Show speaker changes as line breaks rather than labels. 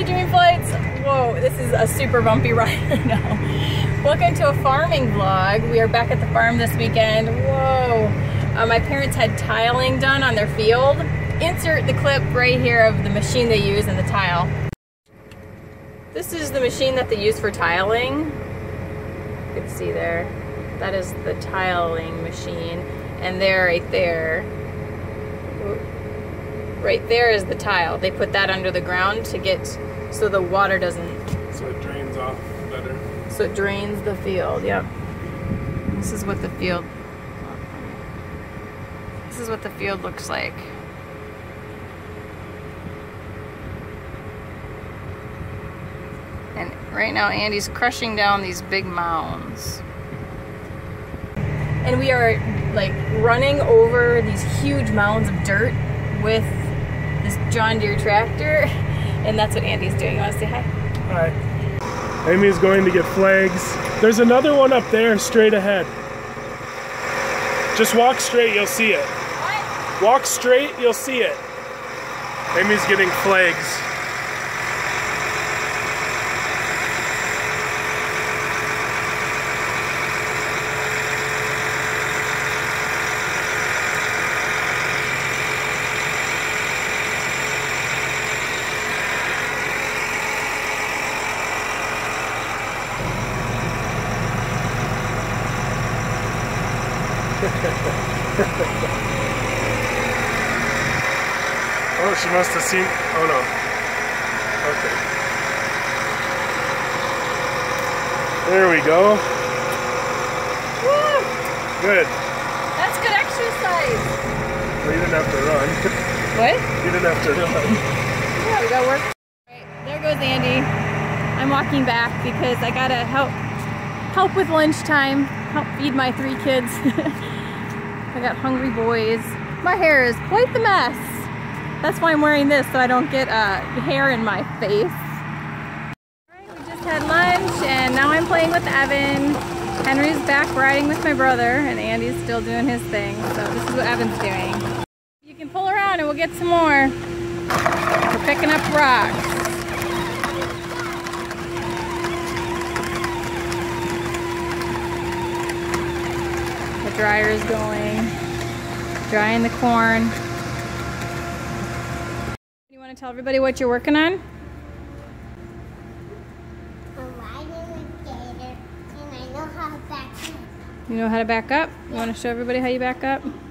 dream flights. Whoa, this is a super bumpy ride right now. Welcome to a farming vlog. We are back at the farm this weekend. Whoa. My parents had tiling done on their field. Insert the clip right here of the machine they use in the tile. This is the machine that they use for tiling. You can see there. That is the tiling machine. And there, right there. Right there is the tile. They put that under the ground to get, so the water doesn't...
So it drains off better.
So it drains the field, yep. This is what the field... This is what the field looks like. And right now Andy's crushing down these big mounds. And we are like running over these huge mounds of dirt with this John Deere tractor, and that's what Andy's doing. You want to say hi?
Hi. Amy's going to get flags. There's another one up there straight ahead. Just walk straight, you'll see it.
What?
Walk straight, you'll see it. Amy's getting flags. Oh, she must have seen. Oh no. Okay. There we go.
Woo!
Good.
That's good exercise.
Well, you didn't have to run.
What?
You didn't have to run.
Yeah, we got work. Right, there goes Andy. I'm walking back because I gotta help with lunchtime. Help feed my 3 kids. I got hungry boys. My hair is quite the mess. That's why I'm wearing this, so I don't get hair in my face. Alright, we just had lunch, and now I'm playing with Evan. Henry's back riding with my brother, and Andy's still doing his thing. So this is what Evan's doing. You can pull around and we'll get some more. We're picking up rocks. The dryer is going, drying the corn. You want to tell everybody what you're working on?
I'm riding a gator, and I know how to back up.
You know how to back up? You want to show everybody how you back up?